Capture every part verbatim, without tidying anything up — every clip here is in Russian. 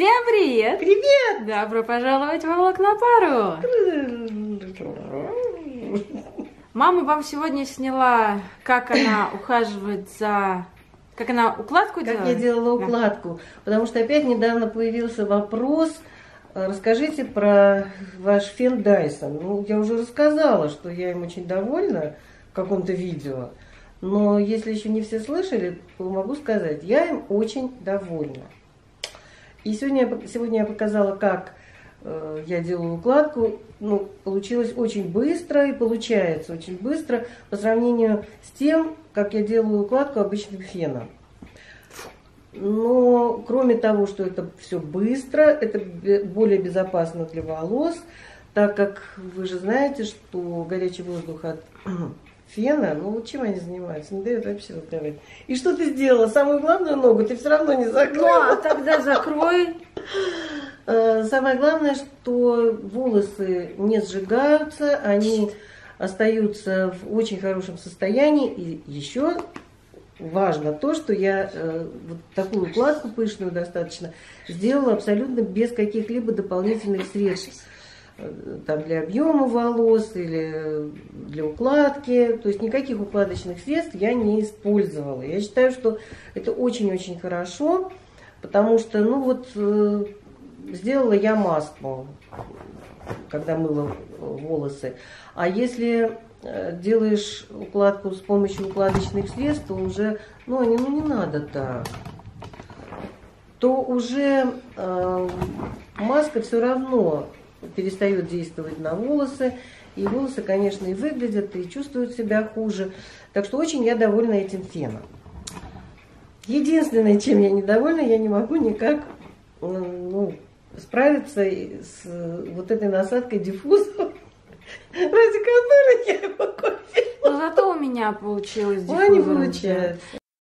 Всем привет! Привет! Добро пожаловать во влог на пару! Мама вам сегодня сняла, как она ухаживает за... Как она укладку делала? Как я делала укладку. Да. Потому что опять недавно появился вопрос. Расскажите про ваш фен Dyson. Ну, я уже рассказала, что я им очень довольна в каком-то видео. Но если еще не все слышали, то могу сказать, я им очень довольна. И сегодня, сегодня я показала, как э, я делаю укладку. Ну, получилось очень быстро и получается очень быстро по сравнению с тем, как я делаю укладку обычным феном. Но кроме того, что это все быстро, это более безопасно для волос, так как вы же знаете, что горячий воздух от фена, ну вот чем они занимаются, не дают вообще разговаривать. И что ты сделала? Самую главную ногу ты все равно не закрыла. Ну, а тогда закрой. Самое главное, что волосы не сжигаются, они остаются в очень хорошем состоянии. И еще важно то, что я э, вот такую укладку пышную достаточно сделала абсолютно без каких-либо дополнительных средств. Там для объема волос или для укладки. То есть никаких укладочных средств я не использовала. Я считаю, что это очень-очень хорошо, потому что, ну вот, э, сделала я маску, когда мыла волосы. А если делаешь укладку с помощью укладочных средств, то уже, ну, они, ну, не надо так. То уже э, маска все равно перестает действовать на волосы. И волосы, конечно, и выглядят, и чувствуют себя хуже. Так что очень я довольна этим феном. Единственное, чем я недовольна, я не могу никак, ну, справиться с вот этой насадкой диффузора, ради которой я его купила. Но зато у меня получилось диффузор. Не получается.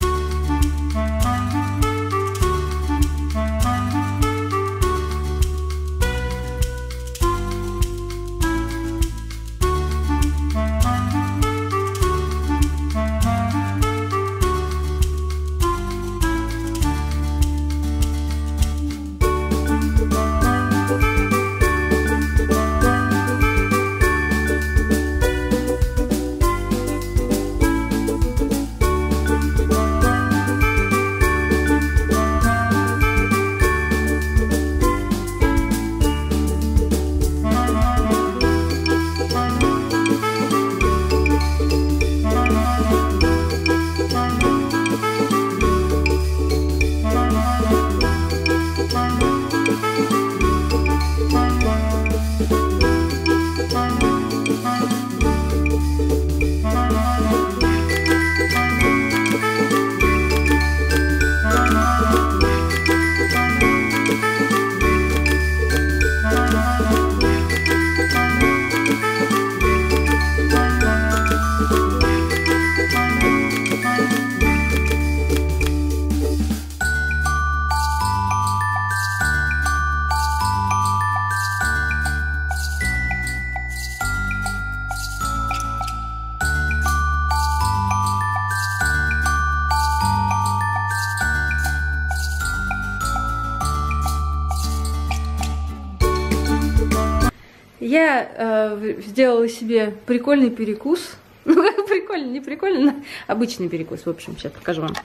Я э, сделала себе прикольный перекус. Ну, как прикольно, не прикольно, но обычный перекус. В общем, сейчас покажу вам.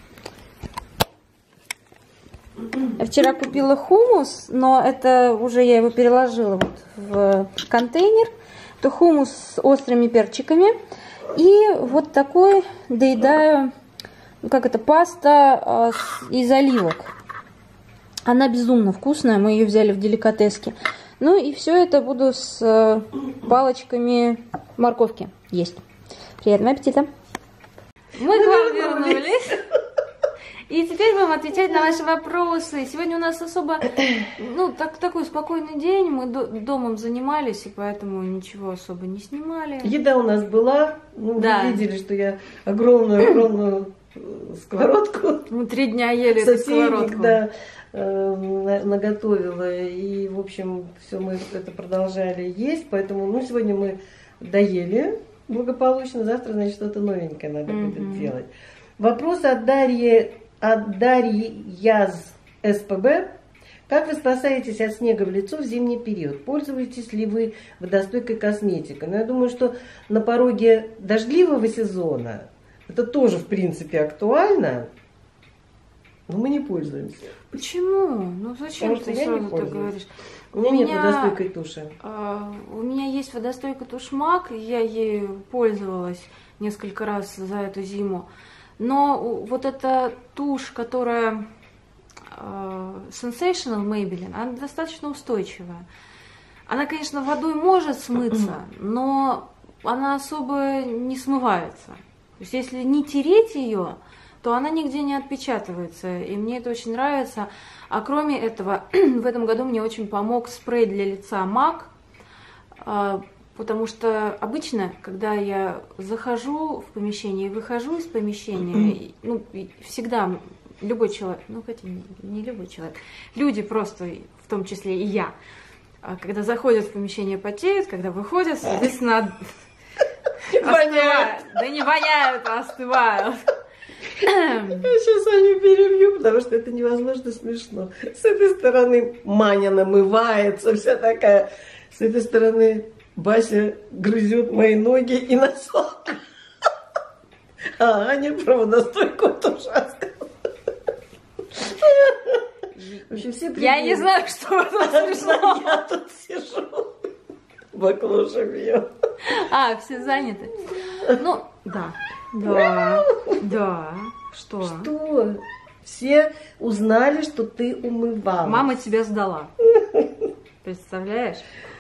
Я вчера купила хумус, но это уже я его переложила вот в контейнер. Это хумус с острыми перчиками. И вот такой доедаю, как это, паста э, из оливок. Она безумно вкусная, мы ее взяли в деликатеске. Ну и все это буду с э, палочками морковки есть. Приятного аппетита! Мы к вам вернулись. И теперь будем отвечать на ваши вопросы. Сегодня у нас особо, ну, так, такой спокойный день. Мы до, домом занимались, и поэтому ничего особо не снимали. Еда у нас была. Ну, да. Вы видели, что я огромную-огромную сковородку. Мы три дня ели эту сковородку. Да, наготовила. И, в общем, все мы это продолжали есть. Поэтому, ну, сегодня мы доели благополучно. Завтра, значит, что-то новенькое надо mm-hmm. будет делать. Вопрос от Дарьи, от Дарьи Яз СПБ. Как вы спасаетесь от снега в лицо в зимний период? Пользуетесь ли вы водостойкой косметикой? Ну, я думаю, что на пороге дождливого сезона это тоже, в принципе, актуально, но мы не пользуемся. Почему? Ну зачем ты сразу так говоришь? У меня, у меня нет водостойкой туши. А, у меня есть водостойкая тушь Мак, я ей пользовалась несколько раз за эту зиму. Но вот эта тушь, которая uh, Sensational Maybelline, она достаточно устойчивая. Она, конечно, водой может смыться, но она особо не смывается. То есть если не тереть ее, то она нигде не отпечатывается, и мне это очень нравится. А кроме этого, в этом году мне очень помог спрей для лица Мак, потому что обычно, когда я захожу в помещение и выхожу из помещения, ну, всегда любой человек, ну, хотя не любой человек, люди просто, в том числе и я, когда заходят в помещение, потеют, когда выходят, соответственно, остывают. Да не воняют, а остывают. Я сейчас Аню перебью, потому что это невозможно смешно. С этой стороны Маня намывается, вся такая. С этой стороны Бася грызет мои ноги и носок. А Аня про водостойку тоже рассказывала. В общем, все я не знаю, что это смешно. Я тут сижу, баклуши бью. А, все заняты. Ну, да. Да, да. Что? Что? Все узнали, что ты умывала. Мама тебя сдала. Представляешь?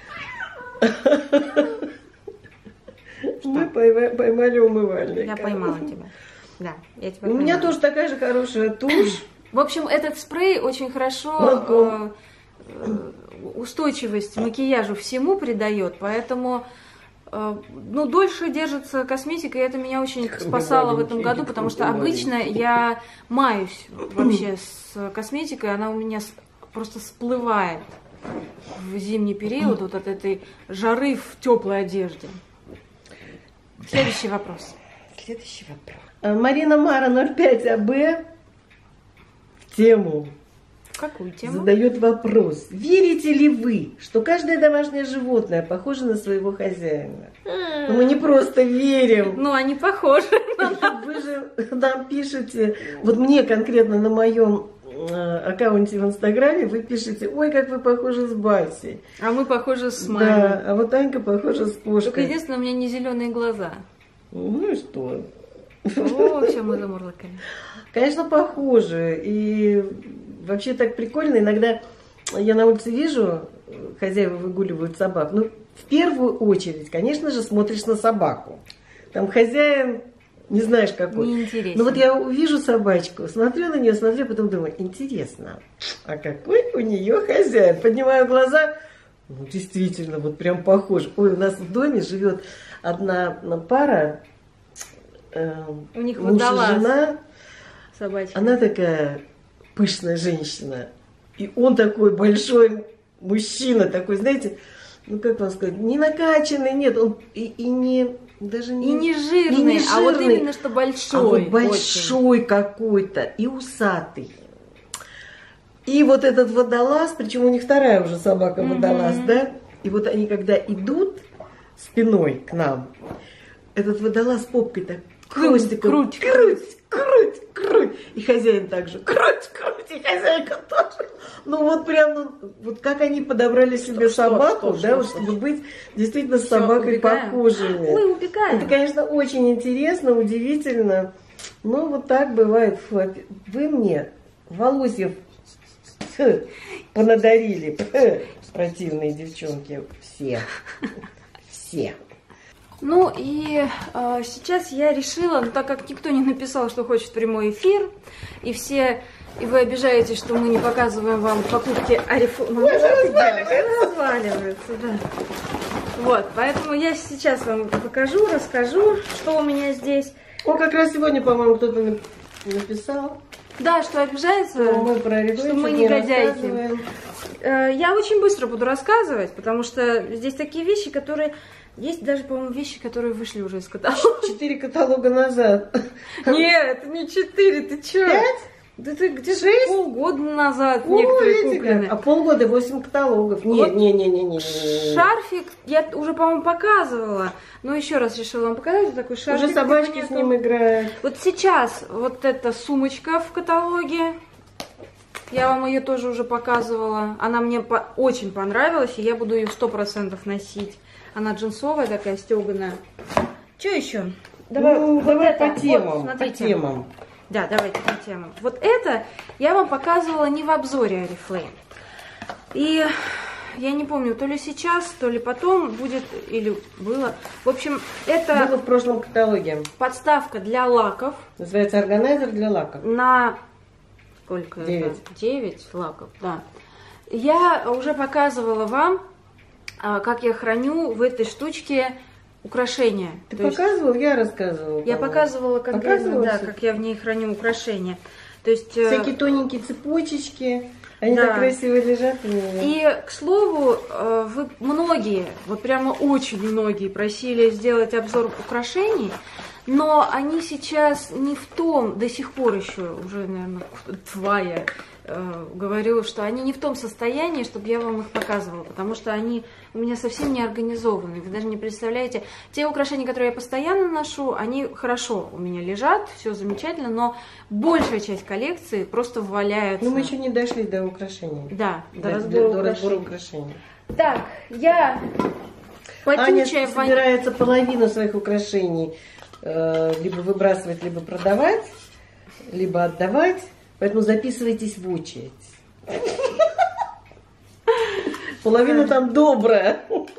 Мы поймали умывальник. Я поймала тебя. Да, я тебя У поймала. меня тоже такая же хорошая тушь. В общем, этот спрей очень хорошо э, устойчивость макияжу всему придает, поэтому ну, дольше держится косметика, и это меня очень спасало в этом году, потому что обычно я маюсь вообще с косметикой, она у меня просто всплывает в зимний период вот от этой жары в теплой одежде. Следующий вопрос. Следующий вопрос. Марина Мара ноль пять АБ в тему. Какую тему? Задает вопрос. Верите ли вы, что каждое домашнее животное похоже на своего хозяина? Ну, мы не просто верим. Ну, они похожи. Вы же нам пишете, вот мне конкретно на моем аккаунте в Инстаграме вы пишете, ой, как вы похожи с Басей. А мы похожи с мамой. Да, а вот Анька похожа с кошкой. Только единственное, у меня не зеленые глаза. Ну и что? О, все, мы замурлыкали. Конечно, похожи. И вообще так прикольно. Иногда я на улице вижу, хозяева выгуливают собак. Ну, в первую очередь, конечно же, смотришь на собаку. Там хозяин, не знаешь какой. Неинтересно. Ну вот я увижу собачку, смотрю на нее, смотрю, потом думаю, интересно, а какой у нее хозяин? Поднимаю глаза, ну действительно, вот прям похож. Ой, у нас в доме живет одна пара, э, у них муж и жена. Собачка. Она такая пышная женщина. И он такой большой мужчина, такой, знаете, ну как вам сказать, не накачанный, нет, он и, и не даже не, и не жирный, и не жирный, а вот именно что большой. А вот большой очень. Какой-то и усатый. И вот этот водолаз, причем у них вторая уже собака водолаз, mm-hmm. да? И вот они когда идут спиной к нам, этот водолаз попкой так хвостиком круть, круть, круть, круть. И хозяин также круть, круть, и хозяйка тоже. Ну вот прям, ну, вот как они подобрали себе что, собаку, что, что, да, что, вот, что, чтобы что. быть действительно с собакой убегаем. Похожими. Мы убегаем. Это, конечно, очень интересно, удивительно. Но вот так бывает. Вы мне волосьев понадарили, противные девчонки, все, все. Ну и э, сейчас я решила, ну, так как никто не написал, что хочет прямой эфир, и все, и вы обижаетесь, что мы не показываем вам покупки Орифлейм. Разваливается. Разваливается, да. Вот, поэтому я сейчас вам покажу, расскажу, что у меня здесь. О, как раз сегодня, по-моему, кто-то написал. Да, что обижается, что мы, про что мы негодяйки. Э, я очень быстро буду рассказывать, потому что здесь такие вещи, которые... Есть даже, по-моему, вещи, которые вышли уже из каталога. Четыре каталога назад. Нет, не четыре, ты чё? Пять? Да ты где-то Шесть? полгода назад О, некоторые видите куплены. как? А полгода восемь каталогов. Нет, Вот не, не, не, не, не. Шарфик я уже, по-моему, показывала. Но еще раз решила вам показать. Вот такой шарфик. Уже собачки типа с ним играют. Вот сейчас вот эта сумочка в каталоге. Я вам ее тоже уже показывала. Она мне по очень понравилась, и я буду ее сто процентов носить. Она джинсовая такая, стеганая. Что еще? Давай, ну, вот давай это. по темам. Вот, смотрите. По темам. Да, давайте по темам. Вот это я вам показывала не в обзоре Oriflame. И я не помню, то ли сейчас, то ли потом будет, или было. В общем, это Было в прошлом каталоге. подставка для лаков. Называется органайзер для лаков. На сколько Девять. это? Девять лаков, да. Я уже показывала вам, а, как я храню в этой штучке украшения. Ты То есть показывал, я рассказывала. я по-моему. показывала конкретно, Показывала да, всё? как я в ней храню украшения. То есть, э, Всякие тоненькие цепочечки. Они Да. так красиво лежат. у меня. И, к слову, э, вы многие, вот прямо очень многие просили сделать обзор украшений, но они сейчас не в том, до сих пор еще, уже, наверное, твоя э, говорила, что они не в том состоянии, чтобы я вам их показывала, потому что они у меня совсем не организованы. Вы даже не представляете, те украшения, которые я постоянно ношу, они хорошо у меня лежат, все замечательно, но большая часть коллекции просто валяется. Но мы еще не дошли до украшений. Да, до До, разбора до разбора украшений. украшений. Так, я Аня потючая ван- собирается половину своих украшений э, либо выбрасывать, либо продавать, либо отдавать. Поэтому записывайтесь в очередь. Половина там добрая.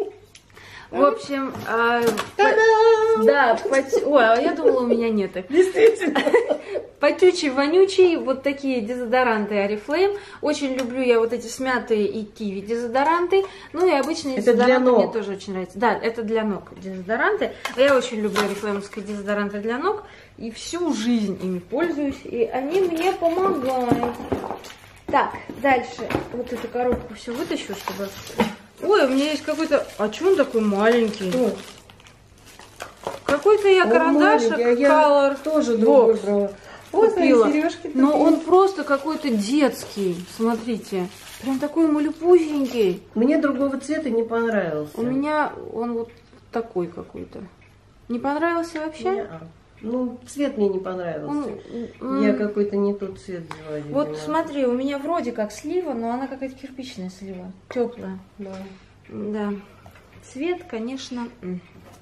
В общем, а, по- Та-дам! да, поти- ой, а я думала, у меня нет их. Действительно. Потючий, вонючий, вот такие дезодоранты Oriflame. Очень люблю я вот эти смятые и киви дезодоранты. Ну и обычные Это для дезодоранты мне ног. тоже очень нравятся. Да, это для ног дезодоранты. А я очень люблю орифлеймовские дезодоранты для ног. И всю жизнь ими пользуюсь. И они мне помогают. Так, дальше. Вот эту коробку все вытащу, чтобы... Ой, у меня есть какой-то... А что он такой маленький? Что? Какой-то я Он карандашик маленький, а я Color тоже другой Box брала. Вот купила. сережки. Но он просто какой-то детский. Смотрите. Прям такой малюпусенький. Мне другого цвета не понравился. У меня он вот такой какой-то. Не понравился вообще? Не-а. Ну, цвет мне не понравился. Он, Я м, какой-то не тот цвет взяла. Вот видимо. смотри, у меня вроде как слива, но она какая-то кирпичная слива. Теплая. Да. Да. Цвет, конечно, м,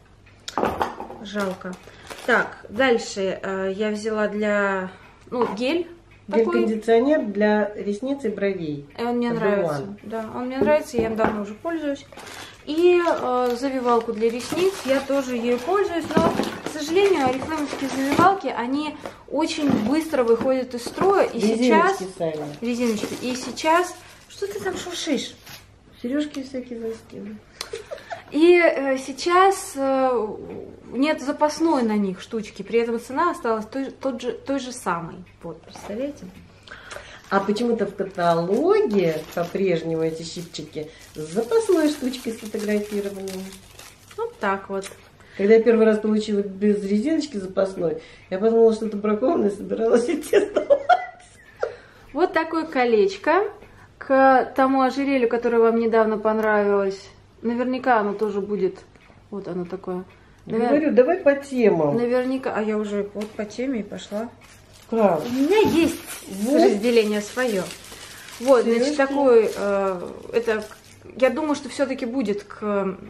жалко. Так, дальше э, я взяла для... Ну, гель. такой. Гель-кондиционер для ресниц и бровей. И он мне Number нравится. one. Да, он мне нравится, я им давно уже пользуюсь. И э, завивалку для ресниц я тоже ею пользуюсь, но, к сожалению, орифлеймовские завивалки, они очень быстро выходят из строя. И сейчас... Резиночки сами. Резиночки. И сейчас... Что ты там шуршишь? Сережки всякие заскину. И э, сейчас э, нет запасной на них штучки, при этом цена осталась той, тот же, той же самой. Вот, представляете? А почему-то в каталоге по-прежнему эти щипчики с запасной штучкой сфотографированной. Вот так вот. Когда я первый раз получила без резиночки запасной, я подумала, что это бракованное, собиралась идти сдавать. Вот такое колечко к тому ожерелью, которое вам недавно понравилось. Наверняка оно тоже будет. Вот оно такое. Навер- Говорю, давай по темам. Наверняка. А я уже вот по теме и пошла. Как? У меня есть Вот. разделение свое. Вот, значит, Сережки. такой, э, это, я думаю, что все-таки будет к,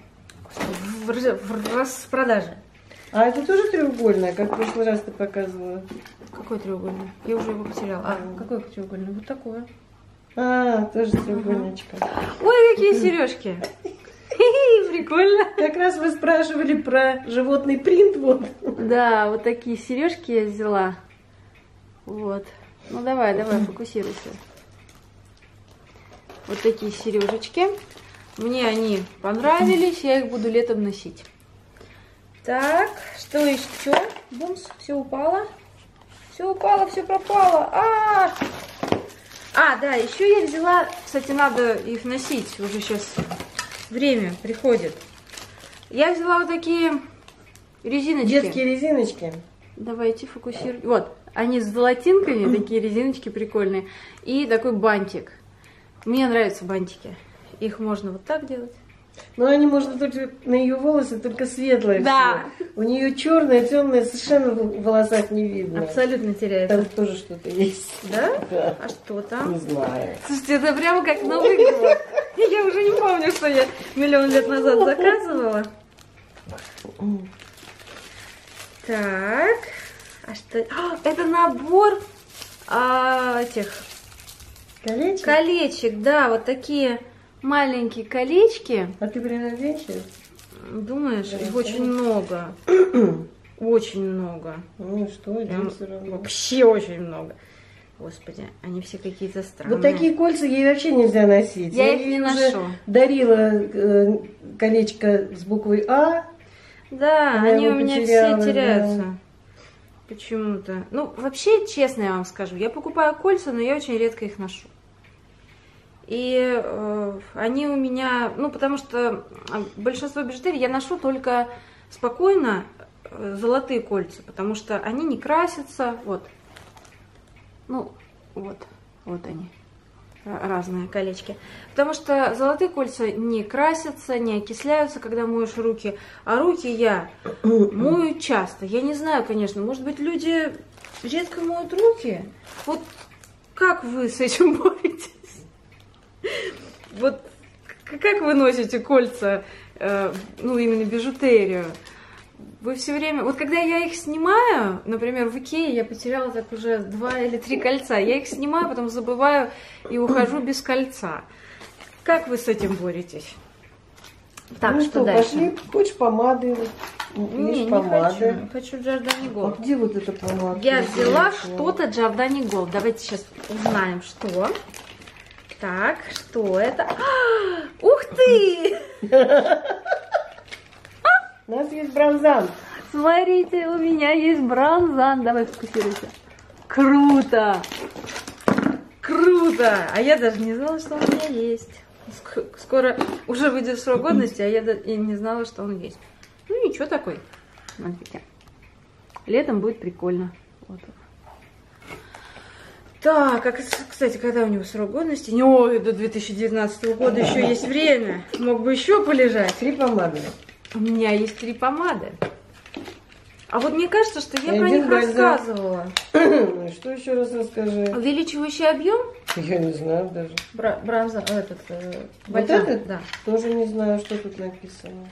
в, рас- в распродаже. А это тоже треугольное, как в прошлый раз ты показывала? Какой треугольный? Я уже его потеряла. А, какой треугольный? Вот такое. А, тоже треугольничка. Ой, какие сережки! Прикольно. Как раз вы спрашивали про животный принт, вот. Да, вот такие сережки я взяла. Вот. Ну давай, давай, фокусируйся. Вот такие сережечки. Мне они понравились, я их буду летом носить. Так, что еще? Бумс, все упало. Все упало, все пропало. А, -а, -а! а, да, еще я взяла, кстати, надо их носить, уже сейчас время приходит. Я взяла вот такие резиночки. Детские резиночки. Давайте фокусируем. Вот, Они с золотинками, такие резиночки прикольные. И такой бантик. Мне нравятся бантики. Их можно вот так делать. Но они, можно только на ее волосы, только светлые. Да. Все. У нее черное, темное, совершенно в волосах не видно. Абсолютно теряется. Там тоже что-то есть. Да? Да. А что там? Не знаю. Слушайте, это прямо как Новый год. Я уже не помню, что я миллион лет назад заказывала. Так. А что? А, это набор а, этих Колечко? колечек. Да, вот такие маленькие колечки. А ты прям вещи? Думаешь, Да, их очень много. Очень много. Ну и что, идем все равно. Вообще очень много. Господи, они все какие-то странные. Вот такие кольца ей вообще нельзя носить. Я их ей не уже ношу. Дарила э, колечко с буквой А. Да, Она они его у меня потеряла, все теряются. да. Почему-то. Ну, вообще, честно я вам скажу, я покупаю кольца, но я очень редко их ношу. И э, они у меня, ну, потому что большинство бижутерии я ношу только спокойно э, золотые кольца, потому что они не красятся, вот. Ну, вот, вот они, разные колечки. Потому что золотые кольца не красятся, не окисляются, когда моешь руки. А руки я мою часто. Я не знаю, конечно, может быть, люди редко моют руки. Вот как вы с этим боретесь? Вот как вы носите кольца, э, ну, именно бижутерию? Вы все время... Вот когда я их снимаю, например, в Икее я потеряла так уже два или три кольца. Я их снимаю, потом забываю и ухожу без кольца. Как вы с этим боретесь? Так, ну что, что, дальше? пошли, хочешь помады? Не, Есть не помады. хочу. Хочу Giordani А Gold. где вот эта помада? Я взяла что-то Giordani Gold. Давайте сейчас узнаем, что. Так, что это? А, ух ты! У нас есть бронзан. Смотрите, у меня есть бронзан. Давай фокусируйся. Круто! Круто! А я даже не знала, что он у меня есть. Скоро уже выйдет срок годности, а я и не знала, что он есть. Ну ничего такой. Смотрите. Летом будет прикольно. Вот. Так, а, кстати, когда у него срок годности? Ой, до две тысячи девятнадцатого года еще есть время. Мог бы еще полежать. Три помады. У меня есть три помады. А вот мне кажется, что я И про один них бальзам. рассказывала. Ну, что еще раз расскажи? Увеличивающий объем? Я не знаю даже. Бра бронза, этот, э, Вот бальзам, этот? да. Тоже не знаю, что тут написано.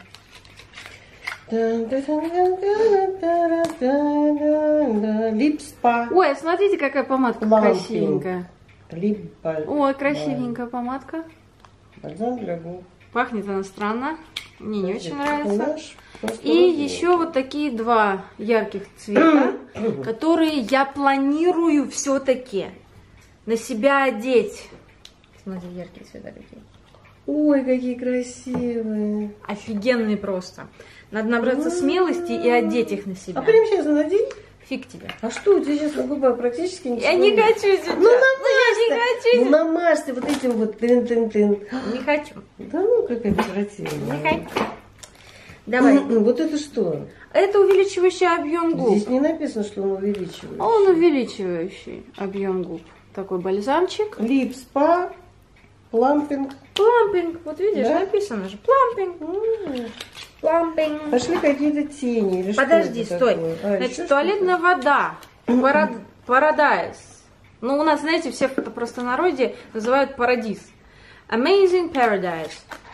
Липспа. Ой, смотрите, какая помадка Лампинг. красивенькая. Липбаль. Ой, красивенькая помадка. Бальзам для губ. Пахнет она странно. Мне не очень Подожди, нравится. наш просто И розовый. еще вот такие два ярких цвета, которые я планирую все-таки на себя одеть. Смотри, яркие цвета какие. Ой, какие красивые. Офигенные просто. Надо набраться смелости и одеть их на себя. А прямо сейчас надень. Фиг тебе. А что, у тебя сейчас на губах практически ничего Я не нет? хочу сейчас. Ну, я не хочу. Ну, намажься вот этим вот тын-тын-тын. Не хочу. Да ну, какая противная. Не хочу. Давай. Вот это что? Это увеличивающий объем губ. Здесь не написано, что он увеличивает. А он увеличивающий объем губ. Такой бальзамчик. Лип, спа, лампинг. Плампинг. Вот видишь, Да? написано же. Плампинг. М. Плампинг. Пошли какие-то тени. Или что Подожди, это стой. такое? А, Значит, еще туалетная вода. Парад... Парадайз. Ну, у нас, знаете, все в простонародье называют парадиз. Amazing Paradise.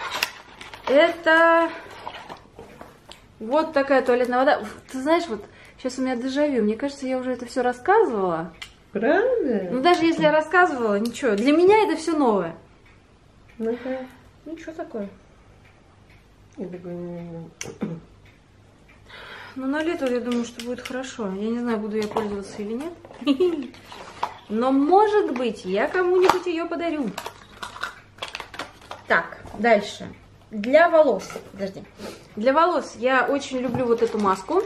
Это вот такая туалетная вода. Ты знаешь, вот сейчас у меня дежавю. Мне кажется, я уже это все рассказывала. что? Правда? Ну, даже если я рассказывала, ничего. Для меня это все новое. Ну-ка. Ничего такое. Я такой не знаю. Ну, на лето, я думаю, что будет хорошо. Я не знаю, буду я пользоваться или нет. Но, может быть, я кому-нибудь ее подарю. Так, дальше. Для волос. Подожди. Для волос я очень люблю вот эту маску.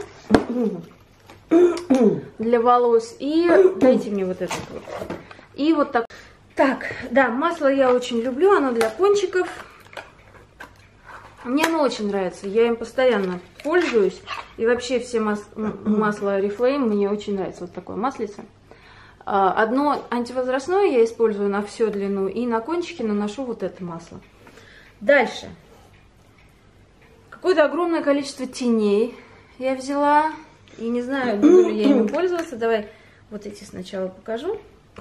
Для волос. И дайте мне вот этот вот. И вот так. Так, да, масло я очень люблю. Оно для кончиков. Мне оно очень нравится, я им постоянно пользуюсь. И вообще все мас масла Oriflame мне очень нравится, вот такое маслице. Одно антивозрастное я использую на всю длину, и на кончике наношу вот это масло. Дальше. Какое-то огромное количество теней я взяла, и не знаю, буду ли я ими пользоваться. Давай вот эти сначала покажу.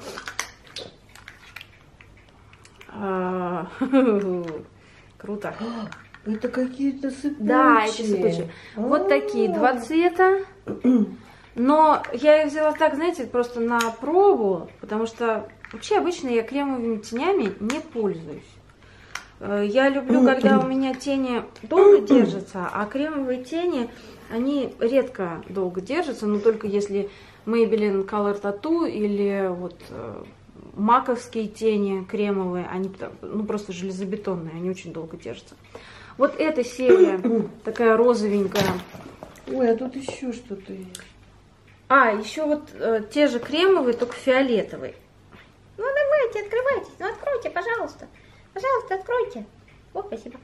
Круто. Это какие-то сыпучие. Да, это сыпучие. Вот такие два цвета. Но я их взяла так, знаете, просто на пробу, потому что вообще обычно я кремовыми тенями не пользуюсь. Я люблю, когда у меня тени долго держатся, а кремовые тени, они редко долго держатся, но только если Maybelline Color Tattoo или вот маковские тени кремовые, они ну, просто железобетонные, они очень долго держатся. Вот эта серия такая розовенькая. Ой, а тут еще что-то есть. А, еще вот э, те же кремовые, только фиолетовые. Ну давайте, открывайте, ну откройте, пожалуйста. Пожалуйста, откройте. Вот, спасибо.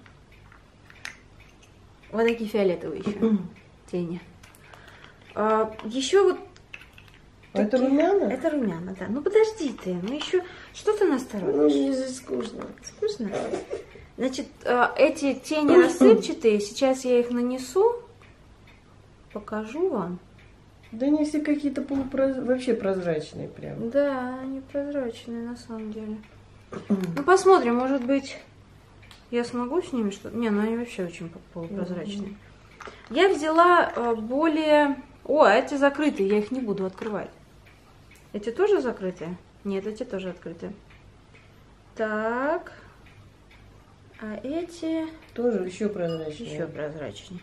Вот такие фиолетовые еще тени. А, еще вот а такие... это румяна? Это румяна, да. Ну подожди ты, ну еще что ты насторожишь? Ну, мне же скучно. Скучно? Значит, эти тени рассыпчатые, сейчас я их нанесу, покажу вам. Да они все какие-то полупроз... вообще прозрачные прям. Да, они прозрачные на самом деле. Ну посмотрим, может быть, я смогу с ними что-то. Не, ну они вообще очень полупрозрачные. Я взяла более... О, а эти закрытые, я их не буду открывать. Эти тоже закрытые? Нет, эти тоже открытые. Так... А эти... Тоже еще прозрачнее. Еще прозрачнее.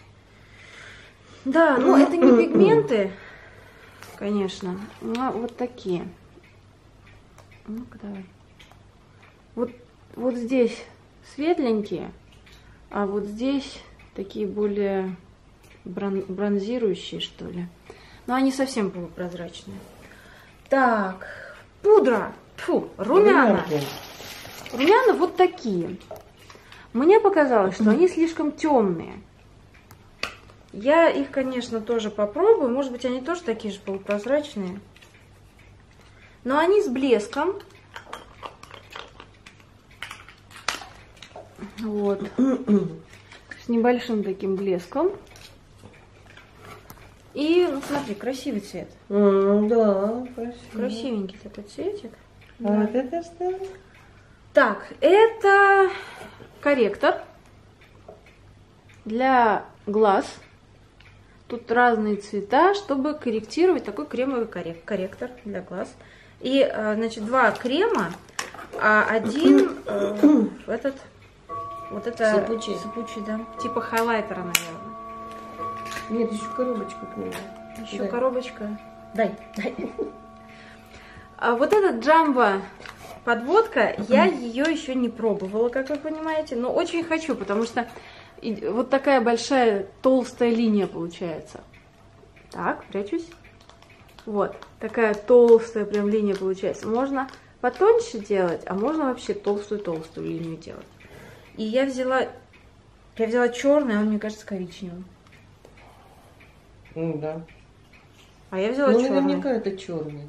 Да, ну это не пигменты, конечно, но вот такие. Ну-ка давай. Вот, вот здесь светленькие, а вот здесь такие более брон бронзирующие, что ли. Но они совсем полупрозрачные. Так, пудра. Фу, румяна. Румяна вот такие. Мне показалось, что они слишком темные. Я их, конечно, тоже попробую. Может быть, они тоже такие же полупрозрачные. Но они с блеском. Вот. С небольшим таким блеском. И, ну смотри, красивый цвет. Mm, да, красивый. Красивенький такой цветик. А да. Вот это что? Так, это корректор для глаз. Тут разные цвета, чтобы корректировать такой кремовый корректор для глаз. И, значит, два крема, а один э, этот, вот это сыпучий. сыпучий, да, типа хайлайтера, наверное. Нет, еще коробочку к нему. Еще дай. коробочка. Дай, дай. А вот этот Джамбо подводка, я ее еще не пробовала, как вы понимаете, но очень хочу, потому что вот такая большая толстая линия получается. Так, прячусь. Вот, такая толстая прям линия получается. Можно потоньше делать, а можно вообще толстую-толстую линию делать. И я взяла, я взяла черный, а он, мне кажется, коричневый. Ну да. А я взяла ну, черный. Наверняка это черный.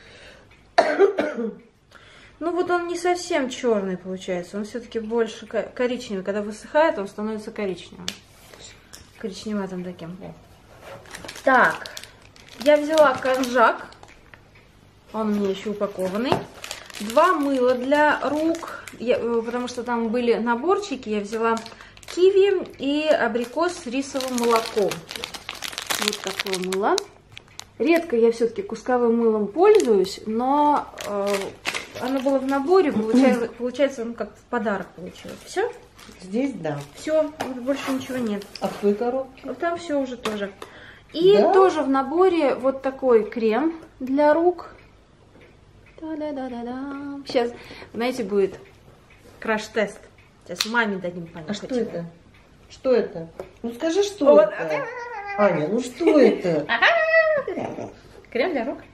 Ну вот он не совсем черный получается, он все-таки больше коричневый. Когда высыхает, он становится коричневым. Коричневатым таким. Так, я взяла конжак. Он у меня еще упакованный. Два мыла для рук, я, потому что там были наборчики. Я взяла киви и абрикос с рисовым молоком. Вот такое мыло. Редко я все-таки кусковым мылом пользуюсь, но э, оно было в наборе, получается, получается, ну как в подарок получилось. Все? Здесь да. Все, больше ничего нет. А в той коробке? Там все уже тоже. И да? тоже в наборе вот такой крем для рук. Да-да-да-да-да. Сейчас, знаете, будет краш-тест. Сейчас маме дадим понюхать. А что это? Что это? Ну скажи, что вот. это? Аня, ну что это? Крем для рук.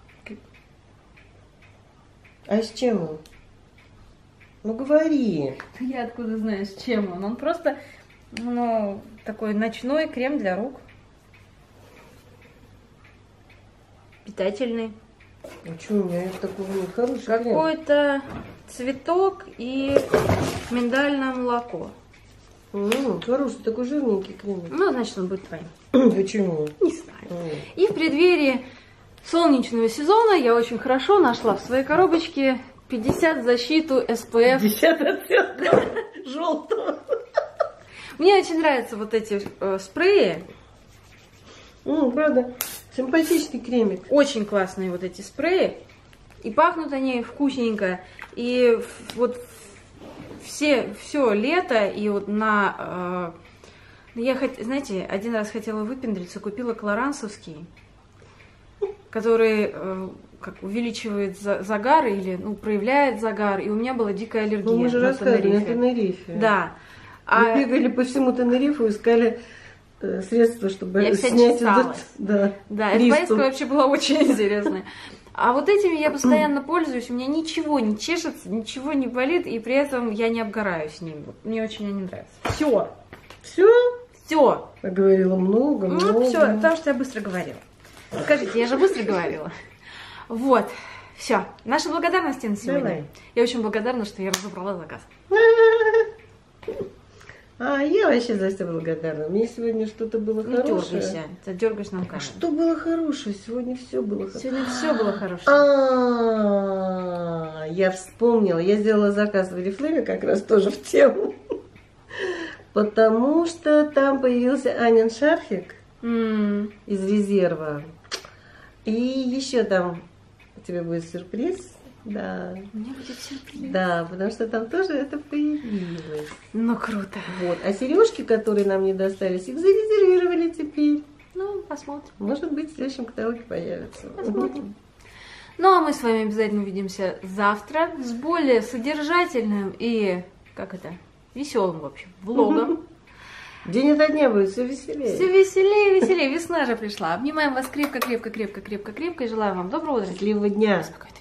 А с чем он? Ну говори. Я откуда знаю, с чем он? Он просто Ну, такой ночной крем для рук. Питательный. А что у меня такого нет? Хороший крем. Какой-то цветок и миндальное молоко. М, хороший, такой жирненький крем. Ну, значит, он будет твоим. Почему? Не знаю. М. И в преддверии солнечного сезона я очень хорошо нашла в своей коробочке пятьдесят защиту эс пэ эф. пятьдесят оттенков желтого. Мне очень нравятся вот эти э, спреи. М, правда, симпатичный кремик. Очень классные вот эти спреи. И пахнут они вкусненько. И в- вот все, все лето, и вот на... э, я, хот- знаете, один раз хотела выпендриться, купила клорансовский, который э, как увеличивает за- загар или ну, проявляет загар. И у меня была дикая аллергия Ну, мы же на рассказывали на Тенерифе. Тенерифе. Да. Мы А бегали по всему Тенерифу, искали э, средства, чтобы Я, кстати, снять чесалась. этот... Да, да, эта приступ. поездка вообще была очень интересная. А вот этими я постоянно пользуюсь, у меня ничего не чешется, ничего не болит, и при этом я не обгораю с ними. Вот мне очень они нравятся. Все, Все? все. Я говорила много, много. Ну, все, потому что я быстро говорила. Скажите, я же быстро говорила. Вот, все. Наши благодарности на сегодня. Давай. Я очень благодарна, что я разобрала заказ. А я вообще за все благодарна. Мне сегодня что-то было Не хорошее. дергайся, ты дергаешь нам А камеру. что было хорошее? Сегодня все было хорошее. Сегодня все было хорошо. А, я вспомнила. Я сделала заказ в Oriflame как раз тоже в тему. Потому что там появился Анин шарфик М, из резерва. И еще там у тебя будет сюрприз. Да. У меня будет сюрприз. Да, потому что там тоже это появилось. Ну, круто. Вот. А сережки, которые нам не достались, их зарезервировали теперь. Ну, посмотрим. Может быть, в следующем каталоге появятся. Посмотрим. Ну, а мы с вами обязательно увидимся завтра с более содержательным и, как это, веселым, в общем, влогом. День ото дня будет все веселее. Все веселее, веселее. Весна же пришла. Обнимаем вас крепко, крепко, крепко, крепко, крепко и желаем вам доброго утра. Счастливого дня. Спокойной